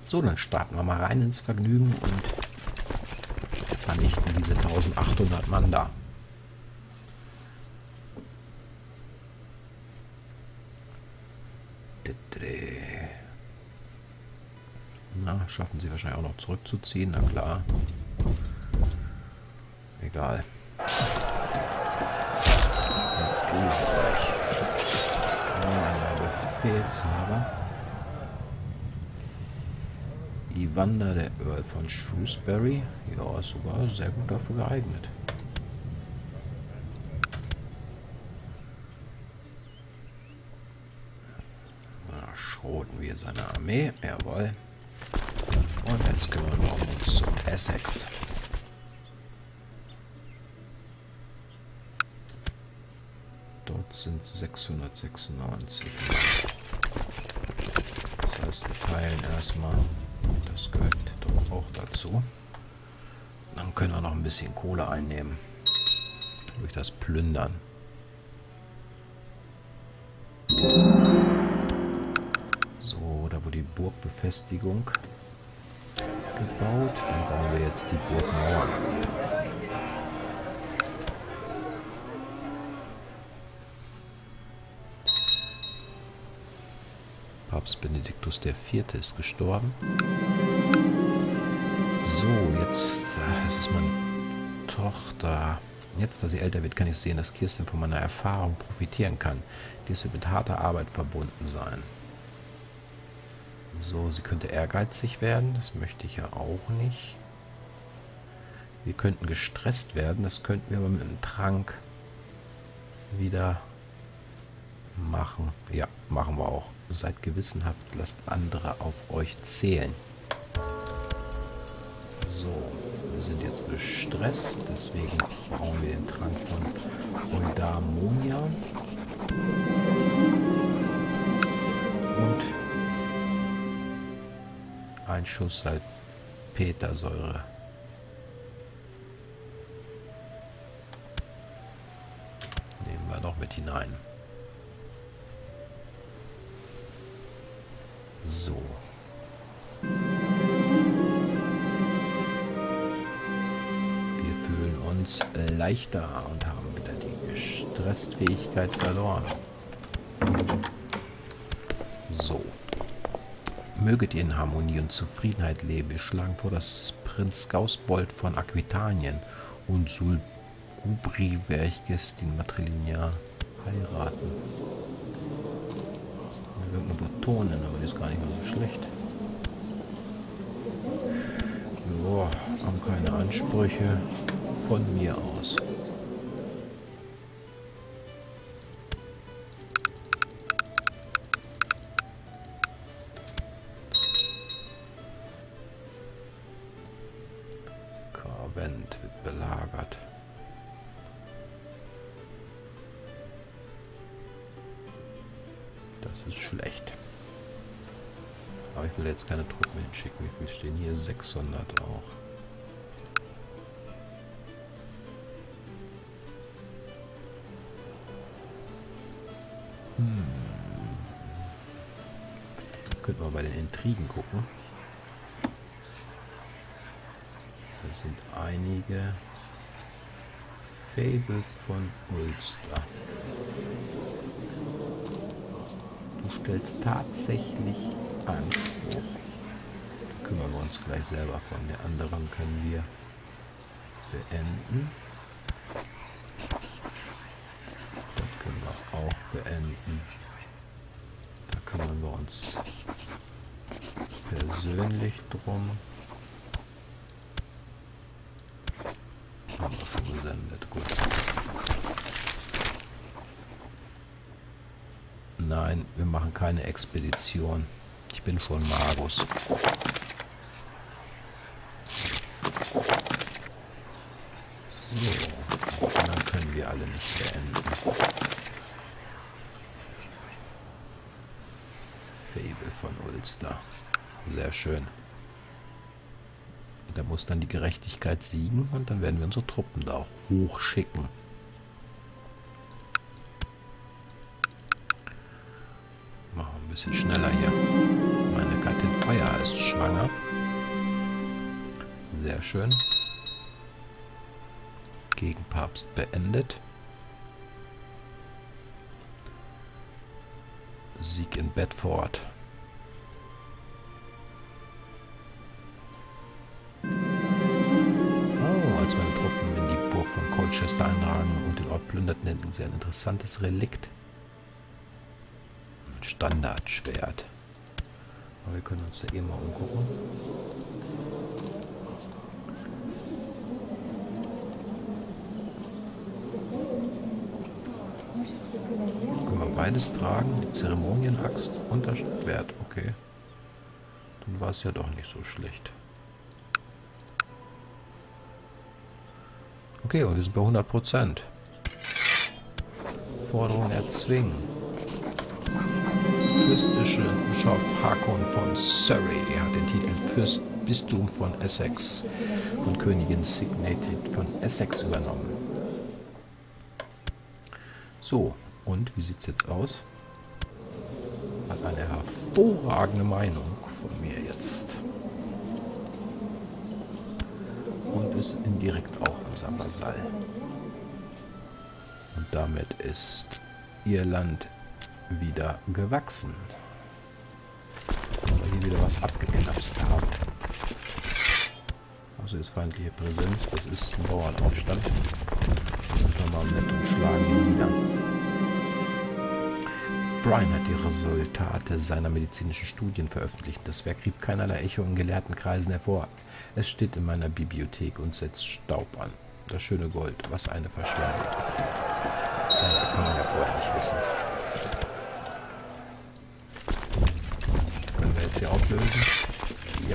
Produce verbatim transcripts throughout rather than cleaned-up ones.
So, dann starten wir mal rein ins Vergnügen und vernichten diese eintausendachthundert Mann da. Na, schaffen sie wahrscheinlich auch noch zurückzuziehen, na klar. Egal. Jetzt kriege ich euch. Neuer Befehlshaber. Evander, der Earl von Shrewsbury. Ja, ist sogar sehr gut dafür geeignet. Na, schroten wir seine Armee. Jawohl. Und jetzt kümmern wir uns um Essex. Dort sind sechshundertsechsundneunzig. Das heißt, wir teilen erstmal. Das gehört doch auch dazu. Dann können wir noch ein bisschen Kohle einnehmen. Durch das Plündern. So, da wurde die Burgbefestigung gebaut. Dann bauen wir jetzt die Burgmauern. Papst Benediktus der Vierte ist gestorben. So, jetzt, das ist meine Tochter. Jetzt, da sie älter wird, kann ich sehen, dass Kirsten von meiner Erfahrung profitieren kann. Dies wird mit harter Arbeit verbunden sein. So, sie könnte ehrgeizig werden. Das möchte ich ja auch nicht. Wir könnten gestresst werden. Das könnten wir aber mit einem Trank wieder machen. Ja, machen wir auch. Seid gewissenhaft, lasst andere auf euch zählen. So, wir sind jetzt gestresst, deswegen brauchen wir den Trank von Eudaimonia. Und ein Schuss Salpetersäure. Nehmen wir noch mit hinein. So. Wir fühlen uns leichter und haben wieder die Gestresstfähigkeit verloren. So. Möget ihr in Harmonie und Zufriedenheit leben. Wir schlagen vor, dass Prinz Gausbold von Aquitanien und Sulgubri Verchgestin matrilinear heiraten. Irgendeine Betonen, aber die ist gar nicht mal so schlecht. Joa, haben keine Ansprüche von mir aus. Karvent wird belagert. Das ist schlecht. Aber ich will jetzt keine Truppen hinschicken. Wie viel stehen hier? sechshundert auch. Hm. Könnten wir bei den Intrigen gucken. Da sind einige. Fable von Ulster. Du stellst tatsächlich Anspruch. Da kümmern wir uns gleich selber von. Der anderen können wir beenden. Das können wir auch beenden. Da kümmern wir uns persönlich drum. Haben wir schon gesendet. Gut. Nein, wir machen keine Expedition. Ich bin schon Magus. So, und dann können wir alle nicht beenden. Fable von Ulster. Sehr schön. Da muss dann die Gerechtigkeit siegen und dann werden wir unsere Truppen da auch hochschicken. Machen wir ein bisschen schneller hier. Meine Ihre Gattin Euer ist schwanger. Sehr schön. Gegenpapst beendet. Sieg in Bedford. Oh, als meine Truppen in die Burg von Colchester einragen und den Ort plünderten, entdeckten sie ein interessantes Relikt. Ein Standardschwert. Aber wir können uns da eh mal umgucken. Können wir beides tragen? Die Zeremonienaxt und das Schwert. Okay. Dann war es ja doch nicht so schlecht. Okay, und wir sind bei hundert Prozent. Forderung erzwingen. Fürstbischof Hakon von Surrey hat den Titel Fürstbistum von Essex von Königin Signed von Essex übernommen. So, und wie sieht es jetzt aus? Hat eine hervorragende Meinung von mir jetzt. Und ist indirekt auch unser Vasall. Und damit ist Irland wieder gewachsen. Weil wir hier wieder was abgeknapst haben. Also ist feindliche Präsenz, das ist ein Bauernaufstand. Da sind wir mal nett und schlagen ihn nieder. Brian hat die Resultate seiner medizinischen Studien veröffentlicht. Das Werk rief keinerlei Echo in Gelehrtenkreisen hervor. Es steht in meiner Bibliothek und setzt Staub an. Das schöne Gold, was eine Verschwendung. Das kann man ja vorher nicht wissen. Können wir jetzt hier auflösen? Yep.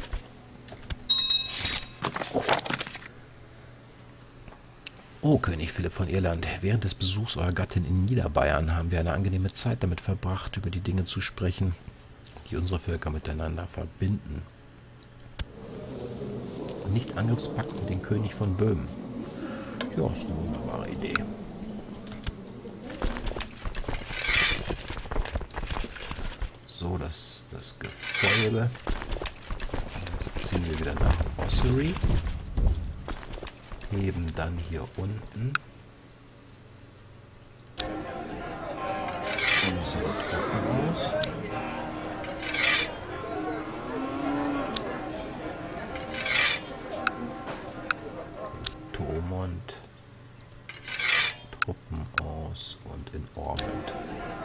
Oh, König Philipp von Irland, während des Besuchs eurer Gattin in Niederbayern haben wir eine angenehme Zeit damit verbracht, über die Dinge zu sprechen, die unsere Völker miteinander verbinden. Nicht-Angriffspakt mit dem König von Böhmen. Ja, ist eine wunderbare Idee. So, das, das Gefolge. Das ziehen wir wieder nach Ossory. Heben dann hier unten unsere Truppen aus. Thomond Truppen aus und in Ormond.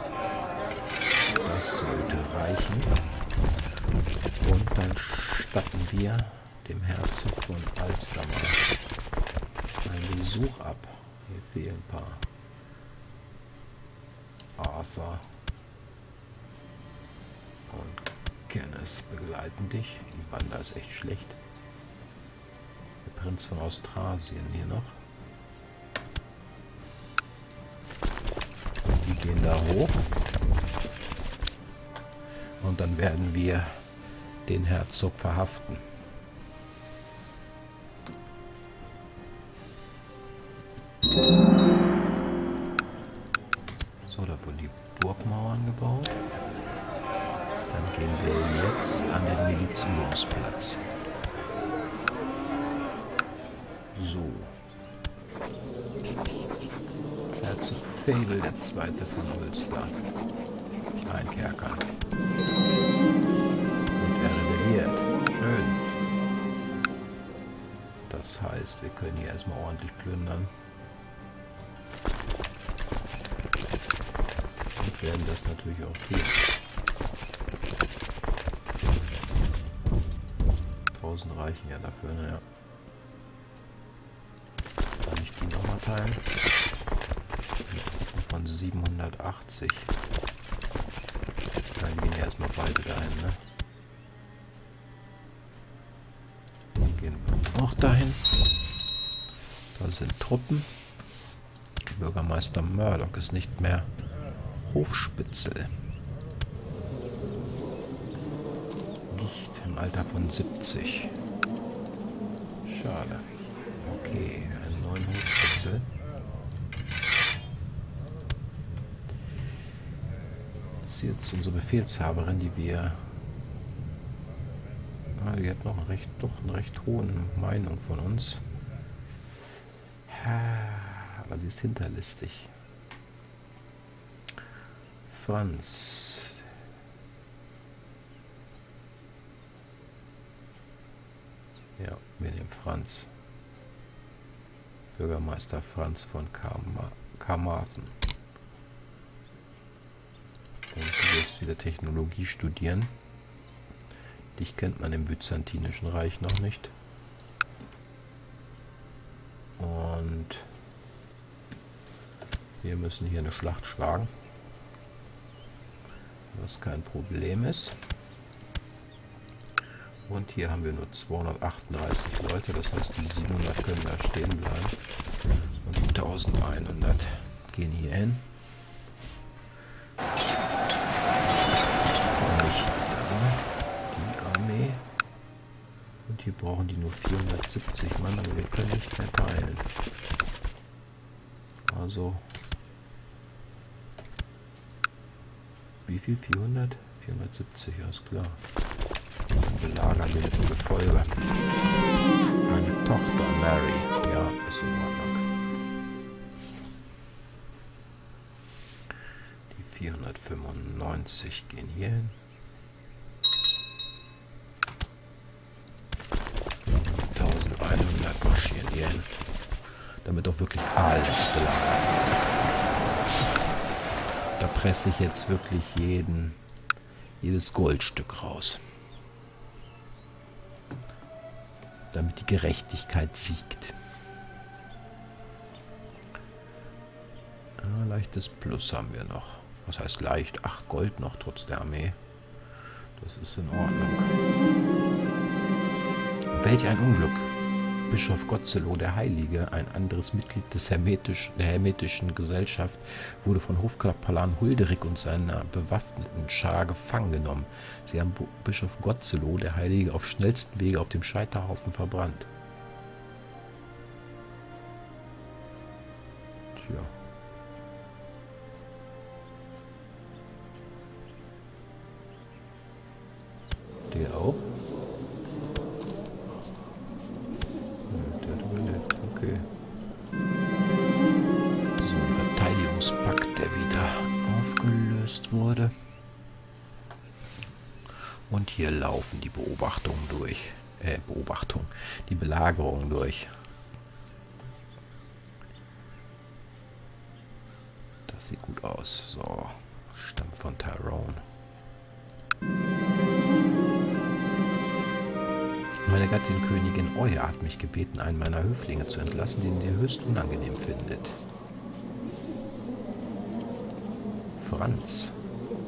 Das sollte reichen. Und dann statten wir dem Herzog von Ulster mal einen Besuch ab. Hier fehlen ein paar. Arthur und Kenneth begleiten dich. Die Wander ist echt schlecht. Der Prinz von Austrasien hier noch. Die gehen da hoch. Und dann werden wir den Herzog verhaften. So, da wurden die Burgmauern gebaut. Dann gehen wir jetzt an den Milizübungsplatz. So. Herzog Fable, der Zweite von Ulster. Ein Kerker. Und er rebelliert. Schön. Das heißt, wir können hier erstmal ordentlich plündern. Und werden das natürlich auch tun. tausend reichen ja dafür, naja. Kann ich die nochmal teilen? Von siebenhundertachtzig. Dann gehen ja erstmal beide dahin, ne? Dann gehen wir auch dahin. Da sind Truppen. Bürgermeister Murdoch ist nicht mehr Hofspitzel. Gicht im Alter von siebzig. Schade. Okay, einen neuen Hofspitzel. Das ist jetzt unsere Befehlshaberin, die wir Ah, die hat noch einen recht, doch eine recht hohe Meinung von uns. Aber sie ist hinterlistig. Franz. Ja, wir nehmen Franz. Bürgermeister Franz von Carmarthen. Und du wirst wieder Technologie studieren. Dich kennt man im Byzantinischen Reich noch nicht. Und wir müssen hier eine Schlacht schlagen, was kein Problem ist. Und hier haben wir nur zweihundertachtunddreißig Leute, das heißt die siebenhundert können da stehen bleiben. Und die eintausendeinhundert gehen hier hin. Nicht da, die Armee. Und hier brauchen die nur vierhundertsiebzig Mann, aber wir können nicht mehr teilen. Also, wie viel? vierhundert? vierhundertsiebzig, alles klar. Belagern wir mit dem Gefolge. Eine Tochter, Mary. Ja, ist in Ordnung. Die vierhundertfünfundneunzig gehen hier hin. eintausendeinhundert marschieren hier hin. Damit auch wirklich alles belagert wird. Da presse ich jetzt wirklich jeden, jedes Goldstück raus. Damit die Gerechtigkeit siegt. Ah, leichtes Plus haben wir noch. Was heißt leicht? acht Gold noch trotz der Armee. Das ist in Ordnung. Welch ein Unglück! Bischof Gottseloh der Heilige, ein anderes Mitglied des Hermetisch, der hermetischen Gesellschaft, wurde von Hofkapellan Hulderik und seiner bewaffneten Schar gefangen genommen. Sie haben Bischof Gottseloh der Heilige auf schnellstem Wege auf dem Scheiterhaufen verbrannt. Tja. Der auch? Okay. So ein Verteidigungspakt, der wieder aufgelöst wurde. Und hier laufen die Beobachtungen durch. Äh, Beobachtung. Die Belagerung durch. Das sieht gut aus. So. Stamm von Tyrone. Meine Gattin Königin Oya hat mich gebeten, einen meiner Höflinge zu entlassen, den sie höchst unangenehm findet. Franz.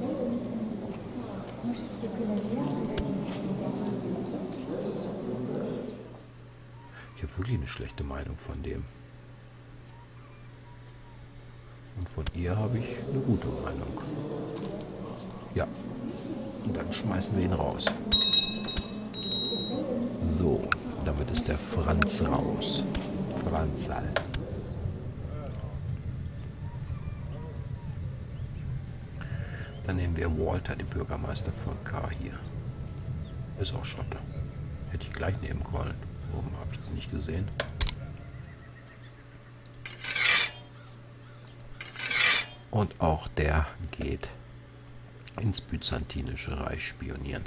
Ich habe wirklich eine schlechte Meinung von dem. Und von ihr habe ich eine gute Meinung. Ja. Und dann schmeißen wir ihn raus. So, damit ist der Franz raus. Franzal. Dann nehmen wir Walter, den Bürgermeister von K hier. Ist auch Schotte. Hätte ich gleich nehmen können. Warum habe ich das nicht gesehen? Und auch der geht ins Byzantinische Reich spionieren.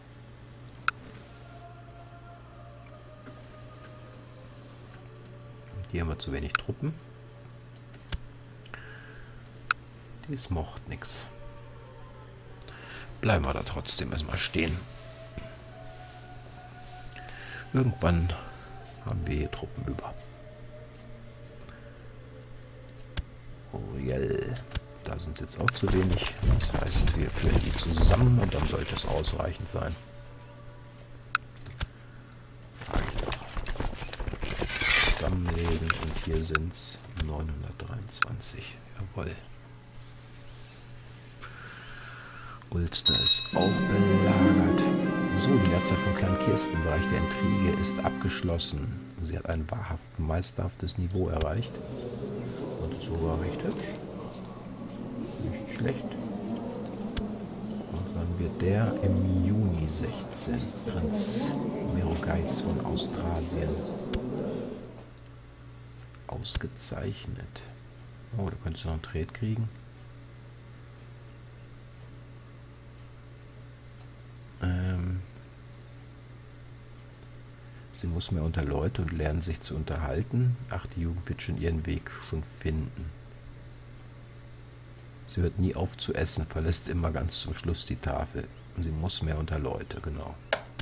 Hier haben wir zu wenig Truppen. Dies mocht nichts. Bleiben wir da trotzdem erstmal stehen. Irgendwann haben wir hier Truppen über. Uriel. Da sind es jetzt auch zu wenig. Das heißt, wir führen die zusammen und dann sollte es ausreichend sein. Zusammenlegen und hier sind es neunhundertdreiundzwanzig. Jawohl. Ulster ist auch belagert. So, die Lehrzeit von Klein Kirsten im Bereich der Intrige ist abgeschlossen. Sie hat ein wahrhaft meisterhaftes Niveau erreicht. Und ist sogar recht hübsch. Nicht schlecht. Und dann wird der? Im Juni sechzehn. Prinz Merogeis von Austrasien. Ausgezeichnet. Oh, da könntest du noch einen Trade kriegen. Ähm, sie muss mehr unter Leute und lernen sich zu unterhalten. Ach, die Jugend wird schon ihren Weg schon finden. Sie hört nie auf zu essen, verlässt immer ganz zum Schluss die Tafel. Und sie muss mehr unter Leute, genau.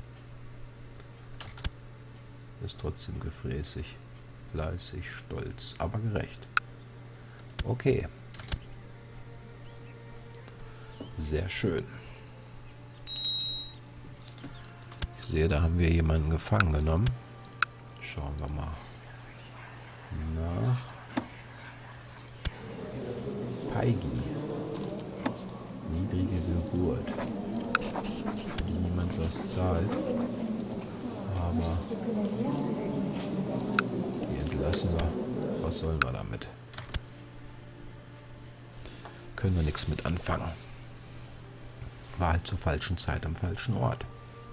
Ist trotzdem gefräßig, fleißig, stolz, aber gerecht. Okay. Sehr schön. Ich sehe, da haben wir jemanden gefangen genommen. Schauen wir mal nach. Peigi. Niedrige Geburt. Für die niemand was zahlt. Aber die entlassen wir. Was sollen wir damit? Können wir nichts mit anfangen. War halt zur falschen Zeit am falschen Ort.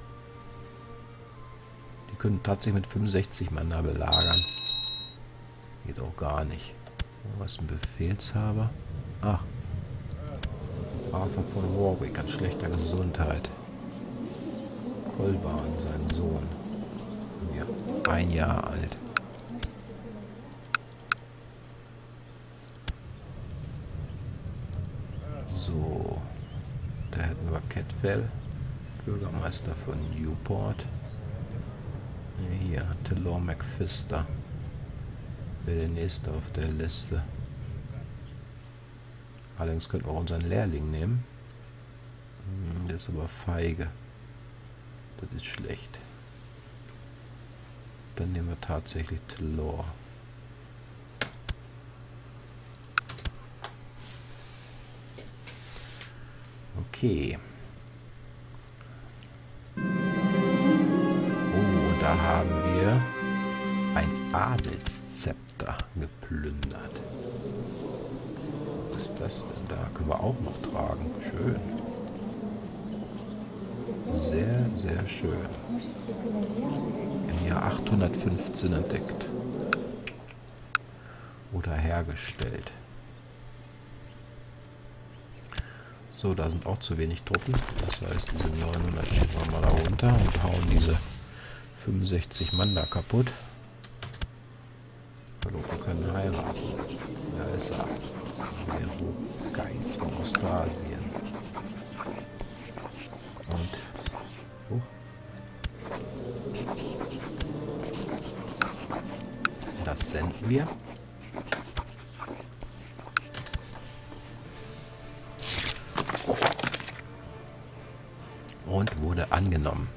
Die können tatsächlich mit fünfundsechzig Mann da belagern. Geht auch gar nicht. Was ist ein Befehlshaber? Ach. Arthur von Warwick, ganz schlechter Gesundheit. Kolban, sein Sohn. Ja, ein Jahr alt. So. Da hätten wir Catfell, Bürgermeister von Newport. Hier, Telor McPhister. Wäre der nächste auf der Liste. Allerdings könnten wir auch unseren Lehrling nehmen. Der ist aber feige. Das ist schlecht. Dann nehmen wir tatsächlich Telor. Okay. Oh, da haben wir ein Adelszepter geplündert. Was ist das denn da? Können wir auch noch tragen. Schön. Sehr, sehr schön. Im Jahr achthundertfünfzehn entdeckt. Oder hergestellt. So, da sind auch zu wenig Truppen. Das heißt, diese neunhundert schieben wir mal da runter und hauen diese fünfundsechzig Mann da kaputt. Hallo, wir können heiraten. Da ist er. Merogeis von Austrasien. Und oh. Das senden wir. Und wurde angenommen.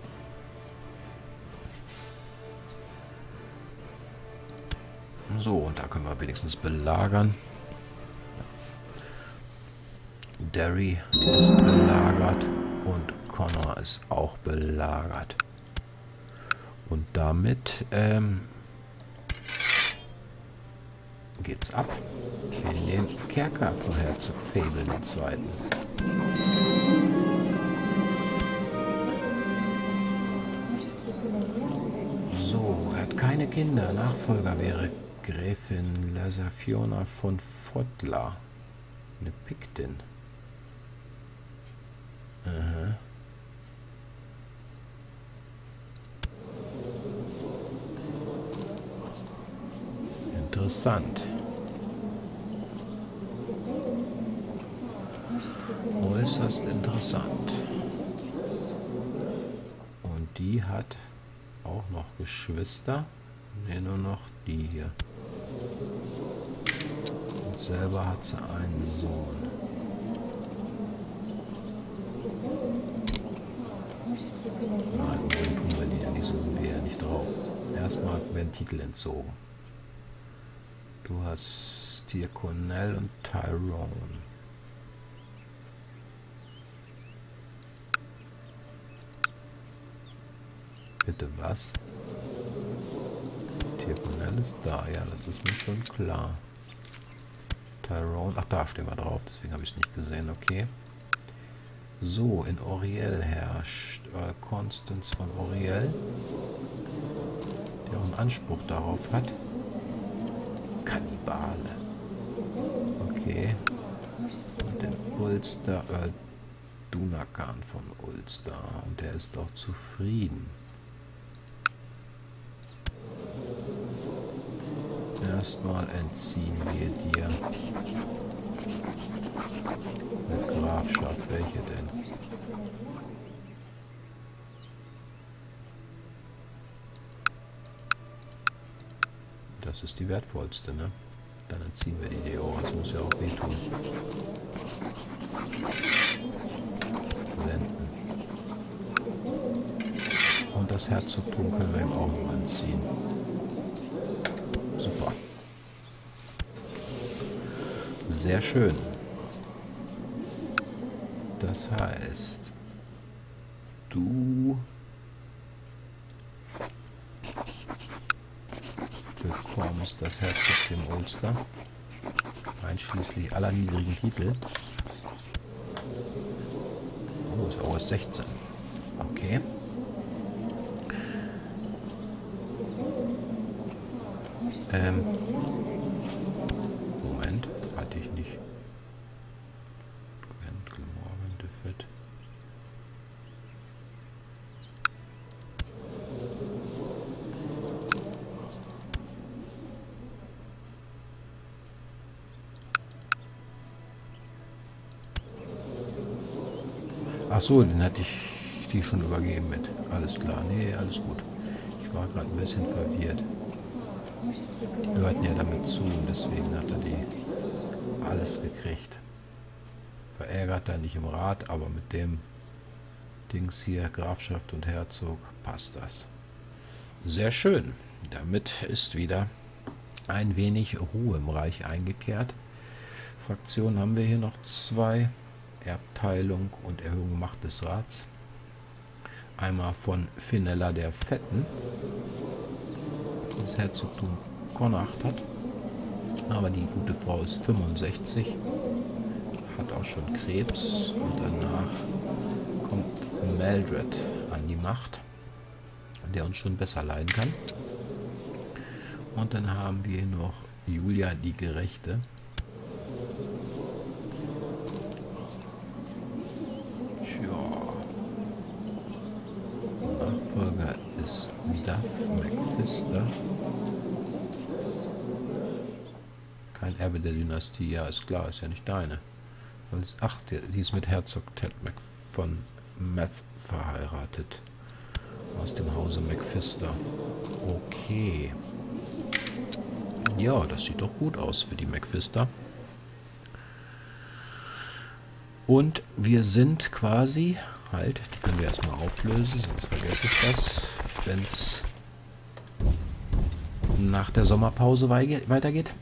So, und da können wir wenigstens belagern. Derry ist belagert und Connor ist auch belagert. Und damit ähm, geht's ab in den Kerker von Herzog Fable den Zweiten. So, er hat keine Kinder. Nachfolger wäre Gräfin Lasafiona von Fottler. Eine Piktin. Aha. Interessant. Äußerst interessant. Und die hat auch noch Geschwister. Ne, nur noch die hier. Und selber hat sie einen Sohn. Nein, wohin tun wir die ja nicht, so sind wir ja nicht drauf. Erstmal werden Titel entzogen. Du hast hier Cornell und Tyrone. Bitte was? Tyrone ist da, ja, das ist mir schon klar. Tyrone, ach da stehen wir drauf, deswegen habe ich es nicht gesehen, okay. So, in Auriel herrscht äh, Constance von Auriel, der auch einen Anspruch darauf hat. Kannibale. Okay. Und den Ulster, äh, Dunakan von Ulster. Und der ist auch zufrieden. Erstmal entziehen wir dir eine Grafschaft. Welche denn? Das ist die wertvollste, ne? Dann entziehen wir die dir auch. Das muss ja auch wehtun. Senden. Und das Herzogtum können wir ihm auch noch entziehen. Super. Sehr schön. Das heißt, du bekommst das Herzogtum Ulster, einschließlich aller niedrigen Titel. Oh, ist auch sechzehn. Okay. Ähm. Moment, hatte ich nicht. Glenmorgan, Defett. Ach so, den hatte ich die schon übergeben mit. Alles klar, nee, alles gut. Ich war gerade ein bisschen verwirrt. Die gehörten ja damit zu und deswegen hat er die alles gekriegt. Verärgert er nicht im Rat, aber mit dem Dings hier, Grafschaft und Herzog, passt das. Sehr schön. Damit ist wieder ein wenig Ruhe im Reich eingekehrt. Fraktionen haben wir hier noch zwei. Erbteilung und Erhöhung Macht des Rats. Einmal von Fenella der Fetten, das Herzogtum Connacht hat. Aber die gute Frau ist fünfundsechzig, hat auch schon Krebs und danach kommt Maldred an die Macht, der uns schon besser leiden kann. Und dann haben wir noch Julia die Gerechte. Nachfolger ist Duff McPhister. Kein Erbe der Dynastie, ja, ist klar, ist ja nicht deine. Ach, die ist mit Herzog Ted Mac von Meth verheiratet. Aus dem Hause McPhister. Okay. Ja, das sieht doch gut aus für die McPhister. Und wir sind quasi, halt, die können wir erstmal auflösen, sonst vergesse ich das, wenn es nach der Sommerpause weitergeht.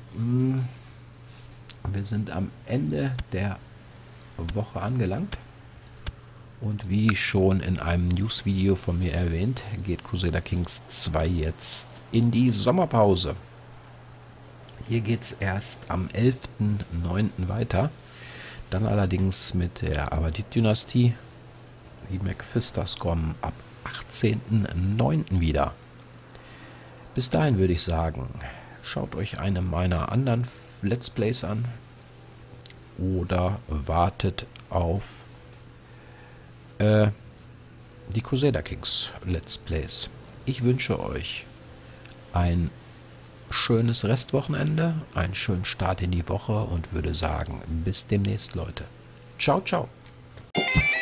Wir sind am Ende der Woche angelangt. Und wie schon in einem News-Video von mir erwähnt, geht Crusader Kings zwei jetzt in die Sommerpause. Hier geht es erst am elften neunten weiter. Dann allerdings mit der Abadid-Dynastie. Die McPhisters kommen ab achtzehnten neunten wieder. Bis dahin würde ich sagen, schaut euch eine meiner anderen Let's Plays an oder wartet auf äh, die Crusader Kings Let's Plays. Ich wünsche euch ein schönes Restwochenende, einen schönen Start in die Woche und würde sagen, bis demnächst, Leute. Ciao, ciao.